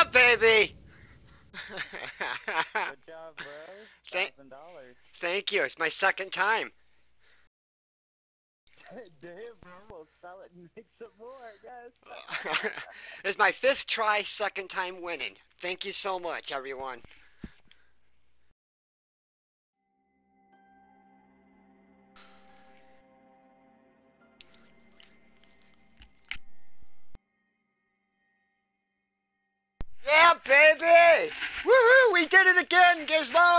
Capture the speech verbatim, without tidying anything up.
Yeah, baby. Good job, bro. Thank, Thousand dollars. thank you. It's my second time. Damn, bro. We'll sell it and make some more. Yes. It's my fifth try, second time winning. Thank you so much, everyone. Yeah, baby! Woohoo! We did it again, Gizmo!